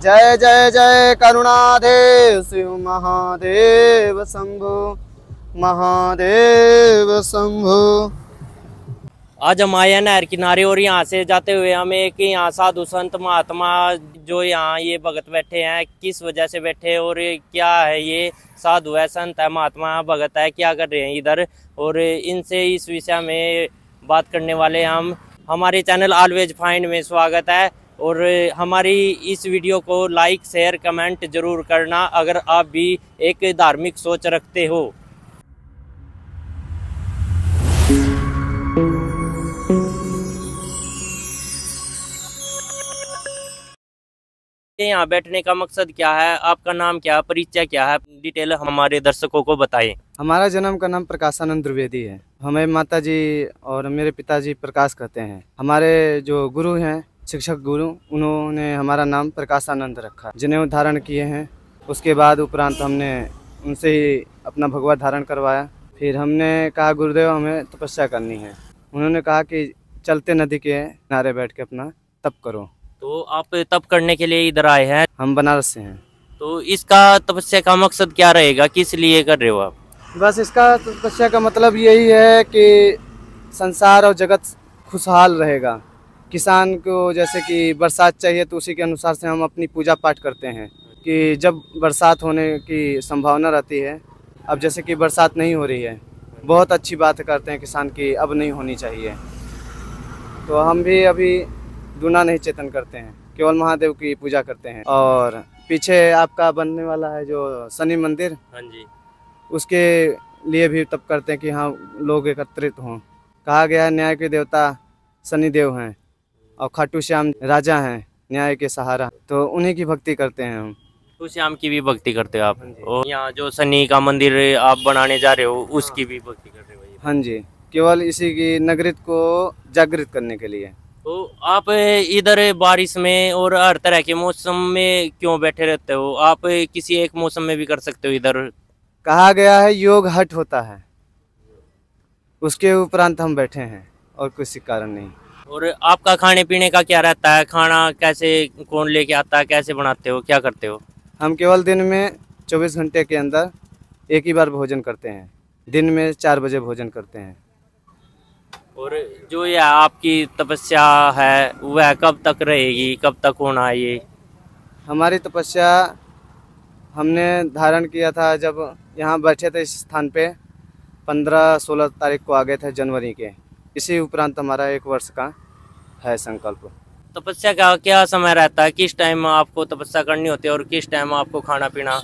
जय जय जय करुणाधेव शिव महादेव शंभो, महादेव शंभो। आज हम आए हैं नहर किनारे और यहाँ से जाते हुए हमें एक यहाँ साधु संत महात्मा जो यहाँ ये भगत बैठे हैं, किस वजह से बैठे और क्या है, ये साधु है, संत है, महात्मा भगत है, क्या कर रहे हैं इधर, और इनसे इस विषय में बात करने वाले हम। हमारे चैनल ऑलवेज फाइंड में स्वागत है और हमारी इस वीडियो को लाइक शेयर कमेंट जरूर करना अगर आप भी एक धार्मिक सोच रखते हो। यहाँ बैठने का मकसद क्या है, आपका नाम क्या है, परिचय क्या है, डिटेल हमारे दर्शकों को बताएं। हमारा जन्म का नाम प्रकाशानंद द्विवेदी है। हमें माताजी और मेरे पिताजी प्रकाश कहते हैं। हमारे जो गुरु हैं, शिक्षक गुरु, उन्होंने हमारा नाम प्रकाशानंद रखा, जिन्हें धारण किए हैं। उसके बाद उपरांत हमने उनसे ही अपना भगवा धारण करवाया। फिर हमने कहा गुरुदेव हमें तपस्या करनी है। उन्होंने कहा कि चलते नदी के किनारे बैठ के अपना तप करो। तो आप तप करने के लिए इधर आए हैं? हम बनारस से हैं। तो इसका तपस्या का मकसद क्या रहेगा, किस लिए कर रहे हो आप? बस इसका तपस्या का मतलब यही है कि संसार और जगत खुशहाल रहेगा। किसान को जैसे कि बरसात चाहिए तो उसी के अनुसार से हम अपनी पूजा पाठ करते हैं कि जब बरसात होने की संभावना रहती है। अब जैसे कि बरसात नहीं हो रही है, बहुत अच्छी बात करते हैं किसान की अब नहीं होनी चाहिए। तो हम भी अभी दूना नहीं चेतन करते हैं, केवल महादेव की पूजा करते हैं। और पीछे आपका बनने वाला है जो शनि मंदिर, हाँ जी, उसके लिए भी तप करते हैं कि हाँ लोग एकत्रित हों। कहा गया है न्याय के देवता शनि देव हैं और खाटू श्याम राजा हैं न्याय के सहारा, तो उन्हीं की भक्ति करते हैं हम। खाटू श्याम की भी भक्ति करते हो आप? और यहाँ जो शनि का मंदिर आप बनाने जा रहे हो उसकी भी भक्ति कर रहे हो? हाँ जी, केवल इसी की नगरित को जागृत करने के लिए। तो आप इधर बारिश में और हर तरह के मौसम में क्यों बैठे रहते हो? आप किसी एक मौसम में भी कर सकते हो इधर। कहा गया है योग हट होता है, उसके उपरांत हम बैठे हैं और किसी कारण नहीं। और आपका खाने पीने का क्या रहता है, खाना कैसे कौन लेके आता है, कैसे बनाते हो, क्या करते हो? हम केवल दिन में 24 घंटे के अंदर एक ही बार भोजन करते हैं। दिन में 4 बजे भोजन करते हैं। और जो ये आपकी तपस्या है वह कब तक रहेगी, कब तक होना है ये? हमारी तपस्या हमने धारण किया था जब यहाँ बैठे थे इस स्थान पे 15-16 तारीख को आ गए थे जनवरी के। इसी उपरांत हमारा 1 वर्ष का है संकल्प। तपस्या का क्या समय रहता है, किस टाइम आपको तपस्या करनी होती है और किस टाइम आपको खाना पीना?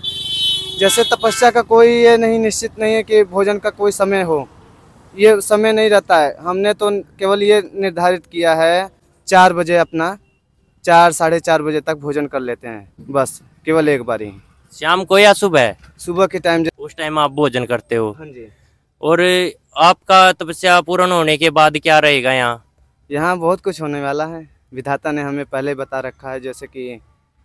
जैसे तपस्या का कोई ये नहीं निश्चित नहीं है कि भोजन का कोई समय हो, ये समय नहीं रहता है। हमने तो केवल ये निर्धारित किया है 4 बजे अपना 4-4:30 बजे तक भोजन कर लेते हैं, बस केवल एक बार ही। शाम को या सुबह? सुबह के टाइम, उस टाइम आप भोजन करते हो? हाँ जी। और आपका तपस्या पूर्ण होने के बाद क्या रहेगा यहाँ? यहाँ बहुत कुछ होने वाला है, विधाता ने हमें पहले बता रखा है। जैसे कि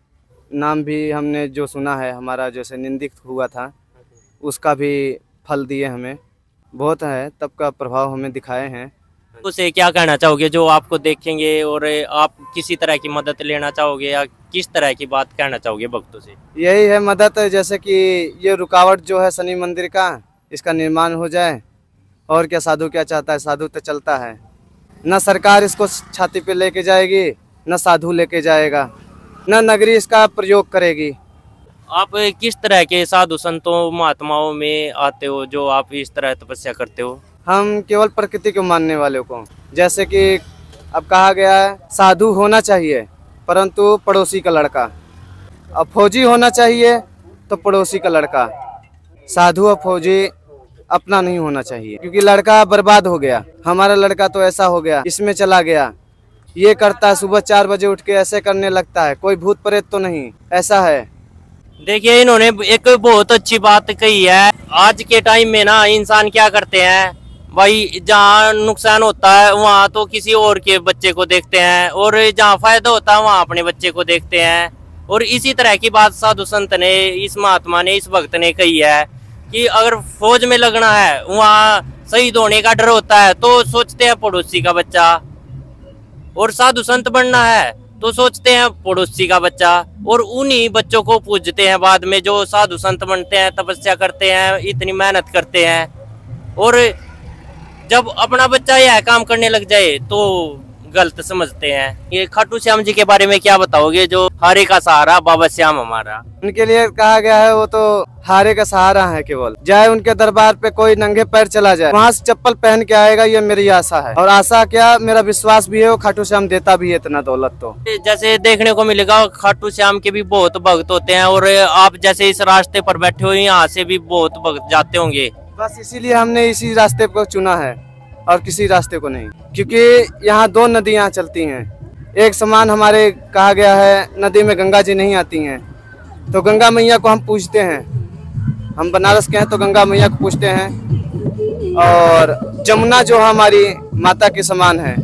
नाम भी हमने जो सुना है, हमारा जैसे निंदित हुआ था उसका भी फल दिए हमें, बहुत है तब का प्रभाव हमें दिखाए हैं। उसे क्या कहना चाहोगे जो आपको देखेंगे और आप किसी तरह की मदद लेना चाहोगे या किस तरह की बात कहना चाहोगे भक्तों से? यही है मदद, जैसे कि ये रुकावट जो है शनि मंदिर का, इसका निर्माण हो जाए। और क्या साधु क्या चाहता है, साधु तो चलता है। न सरकार इसको छाती पे लेके जाएगी, न साधु लेके जाएगा, न नगरी इसका प्रयोग करेगी। आप किस तरह के साधु संतों महात्माओं में आते हो जो आप इस तरह तपस्या करते हो? हम केवल प्रकृति को मानने वाले को, जैसे कि अब कहा गया है साधु होना चाहिए परंतु पड़ोसी का लड़का, अब फौजी होना चाहिए तो पड़ोसी का लड़का। साधु और फौजी अपना नहीं होना चाहिए, क्योंकि लड़का बर्बाद हो गया। हमारा लड़का तो ऐसा हो गया, इसमें चला गया, ये करता है, सुबह 4 बजे उठ के ऐसे करने लगता है, कोई भूत प्रेत तो नहीं, ऐसा है। देखिए इन्होंने एक बहुत अच्छी बात कही है। आज के टाइम में ना इंसान क्या करते हैं भाई, जहाँ नुकसान होता है वहाँ तो किसी और के बच्चे को देखते हैं और जहाँ फायदा होता है वहाँ अपने बच्चे को देखते हैं। और इसी तरह की बात साधु संत ने, इस महात्मा ने, इस भक्त ने कही है कि अगर फौज में लगना है, वहाँ शहीद होने का डर होता है तो सोचते हैं पड़ोसी का बच्चा। और साधु संत बनना है तो सोचते हैं पड़ोसी का बच्चा, और उन्हीं बच्चों को पूजते हैं बाद में, जो साधु संत बनते हैं, तपस्या करते हैं, इतनी मेहनत करते हैं। और जब अपना बच्चा यह काम करने लग जाए तो गलत समझते हैं। ये खाटू श्याम जी के बारे में क्या बताओगे, जो हारे का सहारा बाबा श्याम हमारा? उनके लिए कहा गया है वो तो हारे का सहारा है, केवल जाए उनके दरबार पे कोई नंगे पैर चला जाए, वहाँ से चप्पल पहन के आएगा, ये मेरी आशा है। और आशा क्या, मेरा विश्वास भी है, वो खाटू श्याम देता भी है इतना दौलत। तो जैसे देखने को मिलेगा खाटू श्याम के भी बहुत भक्त होते हैं, और आप जैसे इस रास्ते पर बैठे हो, यहाँ से भी बहुत भक्त जाते होंगे। बस इसीलिए हमने इसी रास्ते को चुना है और किसी रास्ते को नहीं, क्योंकि यहाँ दो नदियाँ चलती हैं एक समान। हमारे कहा गया है नदी में गंगा जी नहीं आती हैं, तो गंगा मैया को हम पूजते हैं। हम बनारस के हैं तो गंगा मैया को पूजते हैं। और जमुना जो हमारी माता के समान है,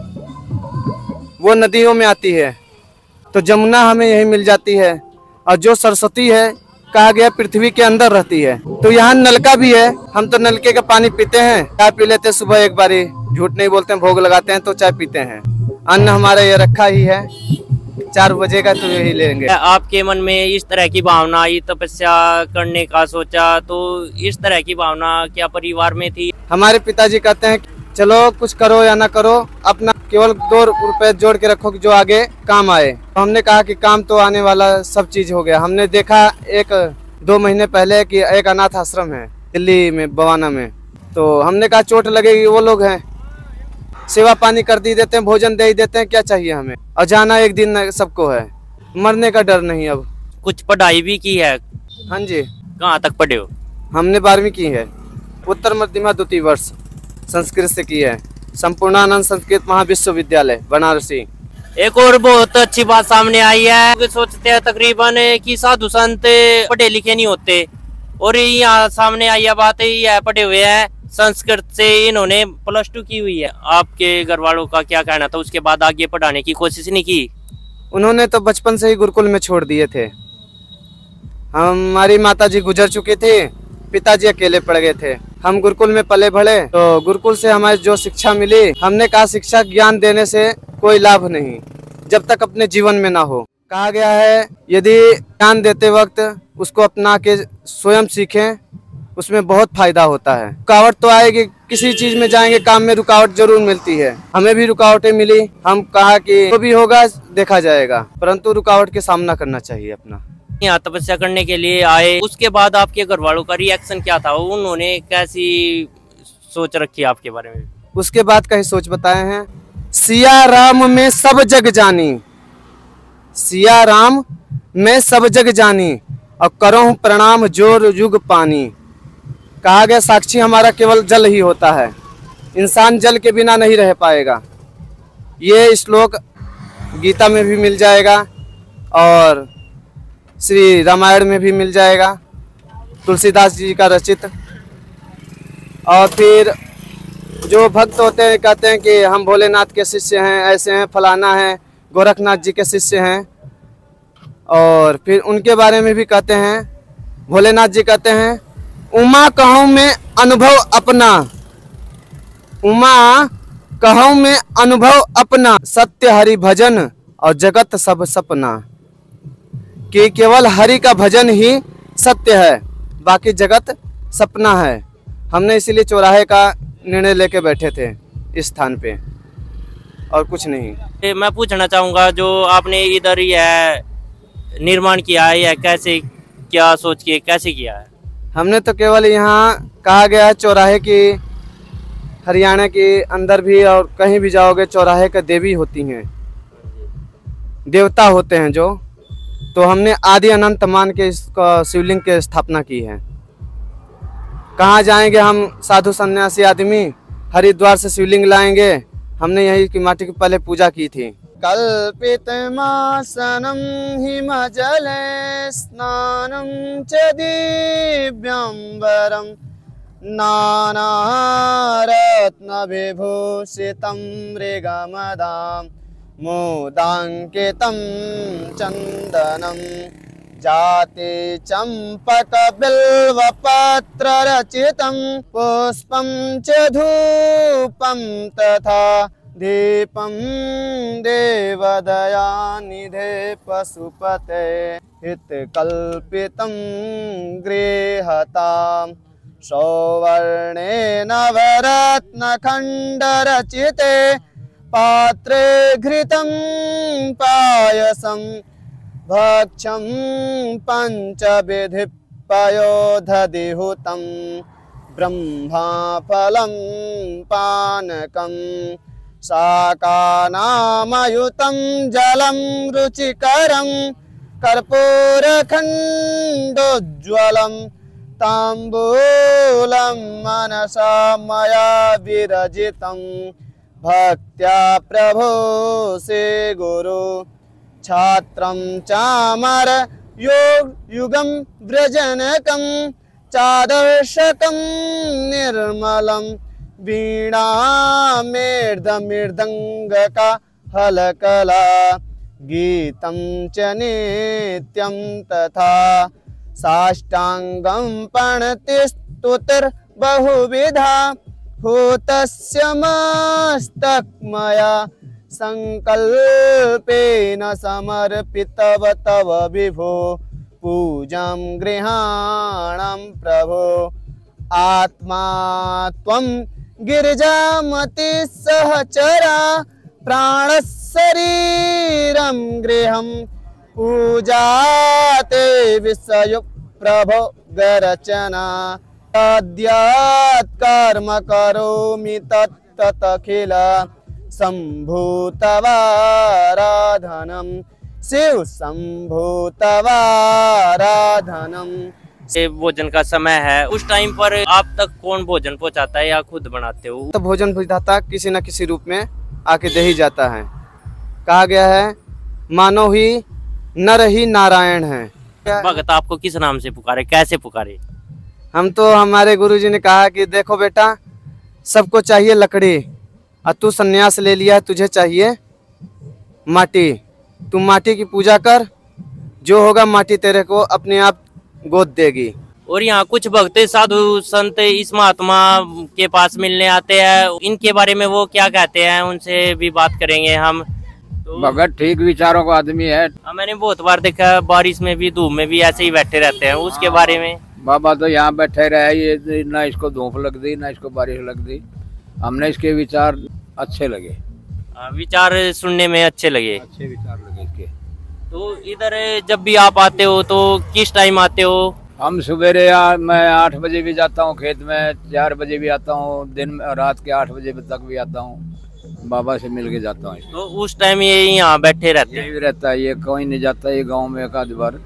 वो नदियों में आती है, तो जमुना हमें यही मिल जाती है। और जो सरस्वती है, कहा गया पृथ्वी के अंदर रहती है। तो यहाँ नलका भी है, हम तो नलके का पानी पीते हैं, चाय पी लेते हैं सुबह एक बारी, झूठ नहीं बोलते हैं, भोग लगाते हैं तो चाय पीते हैं। अन्न हमारा ये रखा ही है, 4 बजे का तो यही लेंगे। आपके मन में इस तरह की भावना आई, तपस्या करने का सोचा, तो इस तरह की भावना क्या परिवार में थी? हमारे पिताजी कहते हैं चलो कुछ करो या ना करो, अपना केवल 2 रुपए जोड़ के रखो कि जो आगे काम आए। तो हमने कहा कि काम तो आने वाला सब चीज हो गया। हमने देखा 1-2 महीने पहले कि एक अनाथ आश्रम है दिल्ली में, बवाना में, तो हमने कहा चोट लगेगी, वो लोग हैं, सेवा पानी कर दी देते हैं, भोजन दे ही देते हैं, क्या चाहिए हमें। और जाना एक दिन सबको है, मरने का डर नहीं। अब कुछ पढ़ाई भी की है? हाँ जी। कहाँ तक पढ़े हो? हमने 12वीं की है, उत्तर मध्यमा द्वितीय वर्ष संस्कृत से की है, संपूर्णानंद संस्कृत महाविश्वविद्यालय बनारसी। एक और बहुत अच्छी बात सामने आई है, सोचते हैं तकरीबन कि साधु संत पढ़े लिखे नहीं होते, और यहाँ सामने आई है बात, यह पढ़े हुए हैं, संस्कृत से इन्होंने +2 की हुई है। आपके घर वालों का क्या कहना था? उसके बाद आगे पढ़ाने की कोशिश नहीं की? उन्होंने तो बचपन से ही गुरुकुल में छोड़ दिए थे। हमारी माताजी गुजर चुकी थी, पिताजी अकेले पड़ गए थे, हम गुरुकुल में पले बढ़े, तो गुरुकुल से हमें जो शिक्षा मिली, हमने कहा शिक्षा ज्ञान देने से कोई लाभ नहीं जब तक अपने जीवन में ना हो। कहा गया है यदि ज्ञान देते वक्त उसको अपना के स्वयं सीखें, उसमें बहुत फायदा होता है। रुकावट तो आएगी, किसी चीज में जाएंगे काम में रुकावट जरूर मिलती है, हमें भी रुकावटें मिली। हम कहा कि जो भी होगा देखा जाएगा, परंतु रुकावट के सामना करना चाहिए अपना। यहाँ तपस्या करने के लिए आए, उसके बाद आपके घर वालों का रिएक्शन क्या था? उन्होंने कैसी सोच रखी आपके बारे में? उसके बाद का ही सोच बताए हैं, सिया राम में सब जग जानी, सिया राम में सब जग जानी, और करो प्रणाम जोर युग पानी। कहा गया साक्षी हमारा केवल जल ही होता है, इंसान जल के बिना नहीं रह पाएगा। ये श्लोक गीता में भी मिल जाएगा और श्री रामायण में भी मिल जाएगा, तुलसीदास जी का रचित। और फिर जो भक्त होते हैं कहते हैं कि हम भोलेनाथ के शिष्य हैं, ऐसे हैं, फलाना है, गोरखनाथ जी के शिष्य हैं। और फिर उनके बारे में भी कहते हैं, भोलेनाथ जी कहते हैं उमा कहूँ में अनुभव अपना, उमा कहूँ में अनुभव अपना, सत्य हरि भजन और जगत सब सपना। कि केवल हरि का भजन ही सत्य है, बाकी जगत सपना है। हमने इसीलिए चौराहे का निर्णय लेके बैठे थे इस स्थान पे, और कुछ नहीं। मैं पूछना चाहूँगा, जो आपने इधर यह निर्माण किया है, यह कैसे, क्या सोच के कैसे किया है? हमने तो केवल यहाँ कहा गया है चौराहे की, हरियाणा के अंदर भी और कहीं भी जाओगे चौराहे का देवी होती हैं, देवता होते हैं जो, तो हमने आदि अनंत मान के इसका शिवलिंग की स्थापना की है। कहाँ जाएंगे हम साधु सन्यासी आदमी, हरिद्वार से शिवलिंग लाएंगे, हमने यही की माटी की पहले पूजा की थी। कल्पित मासनम हिमजले स्नानं च दिव्यंबरम नानारत्न विभूषितं मृगमदां मोदांकितं चंदनं जाति चंपक बिल्वपत्र रचितं पुष्पं च धूपं तथा दीपं देवदयानिधे पशुपते हितकल्पितं गृहताम् सौवर्णेन नवरत्नखण्डरचिते पात्रे घृतं पायसं भक्ष्यं पञ्चविधि पयोधधिहुतं ब्रह्माफलं पानकं शाकानामयुतं जलं रुचिकरं कर्पूरखण्डोज्ज्वलं ताम्बूलं मनसा मया विरजितं भक्त्या प्रभो से गुरु छात्रं चामर युगं व्रजनकं चादर्शकं निर्मलं वीणामेर्दमृदङ्गका हलकला गीतं च नित्यं तथा साष्टाङ्गं प्रणतिस्तुतिर्बहुविधा भूतस्य मस्तकमया संकल्पेन समर्पितव तव विभो पूजां गृहाणां प्रभो आत्मा त्वं गिरिजामति सहचरा प्राणशरीरं गृहं पूजाते विषयो प्रभो गरचना तद्यात् कर्म करोमि तत्तदखिल सम्भूतवाराधनं शिव सम्भूतवाराधनं। से भोजन का समय है, उस टाइम पर आप तक कौन भोजन पहुंचाता है या खुद बनाते हो? तो भोजन विधाता किसी न किसी रूप में आके दे ही जाता है। कहा गया है मानव ही नर ही नारायण है। भगत आपको किस नाम से पुकारे, कैसे पुकारे? हम तो हमारे गुरुजी ने कहा कि देखो बेटा, सबको चाहिए लकड़ी और तू सन्यास ले लिया है, तुझे चाहिए माटी। तू माटी की पूजा कर, जो होगा माटी तेरे को अपने आप गोद देगी। और यहाँ कुछ भक्त साधु संत इस महात्मा के पास मिलने आते हैं, इनके बारे में वो क्या कहते हैं, उनसे भी बात करेंगे हम। तो भगत ठीक विचारों का आदमी है। मैंने बहुत बार देखा, बारिश में भी धूप में भी ऐसे ही बैठे रहते हैं, उसके बारे में? बाबा तो यहाँ बैठे रहे, ये ना इसको धूप लग दी ना इसको बारिश लग दी। हमने इसके विचार अच्छे लगे, विचार सुनने में अच्छे लगे, अच्छे विचार लगे इसके। तो इधर जब भी आप आते हो तो किस टाइम आते हो? हम सवेरे मैं 8 बजे भी जाता हूँ खेत में, 4 बजे भी आता हूँ, दिन में रात के 8 बजे तक भी आता हूँ, बाबा से मिल के जाता हूँ। तो उस टाइम ये यहाँ बैठे रहते हैं? यही रहता है, ये कोई नहीं जाता। ये गांव में एक आध बार,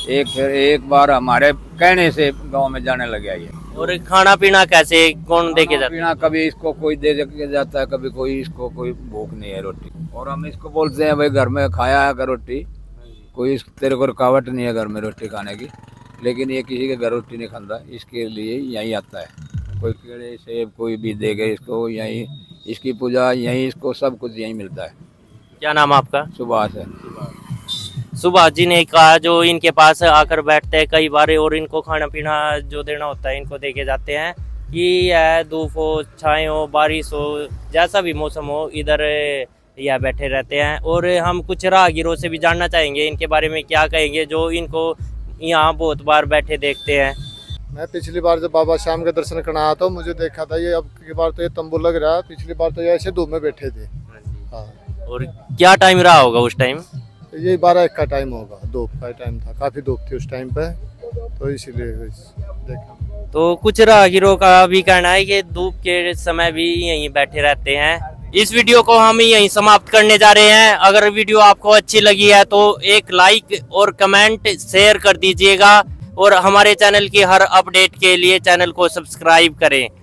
एक बार हमारे कहने से गांव में जाने लगे ये। और खाना पीना कैसे, कौन दे के जाता है? पीना कभी इसको कोई दे के जाता है, कभी कोई, इसको कोई भूख नहीं है रोटी। और हम इसको बोलते हैं भाई घर में खाया है कर रोटी, कोई तेरे को रुकावट नहीं है घर में रोटी खाने की। लेकिन ये किसी के घर रोटी नहीं खाता, इसके लिए यहीं आता है। कोई केले सेब कोई भी देगा इसको, यहीं इसकी पूजा, यहीं इसको सब कुछ यहीं मिलता है। क्या नाम आपका? सुभाष है। सुभाष जी ने कहा जो इनके पास आकर बैठते हैं कई बार और इनको खाना पीना जो देना होता है इनको दे के जाते हैं। ये है धूप हो, छाए हो, बारिश हो, जैसा भी मौसम हो, इधर यह बैठे रहते हैं। और हम कुछ राहगीरों से भी जानना चाहेंगे इनके बारे में, क्या कहेंगे जो इनको यहाँ बहुत बार बैठे देखते हैं। मैं पिछली बार जब बाबा श्याम के दर्शन करना आया था, मुझे देखा था ये, अब की बार तो ये तंबू लग रहा है, पिछली बार तो ये ऐसे धूप में बैठे थे। हाँ। और क्या टाइम रहा होगा उस टाइम? ये 12-1 का टाइम होगा, धूप का टाइम था, काफी धूप थी उस टाइम पे, तो इसीलिए देखा। तो कुछ राहगीरों का भी कहना है कि धूप के समय भी यहीं बैठे रहते हैं। इस वीडियो को हम यहीं समाप्त करने जा रहे हैं। अगर वीडियो आपको अच्छी लगी है तो एक लाइक और कमेंट शेयर कर दीजिएगा और हमारे चैनल की हर अपडेट के लिए चैनल को सब्सक्राइब करें।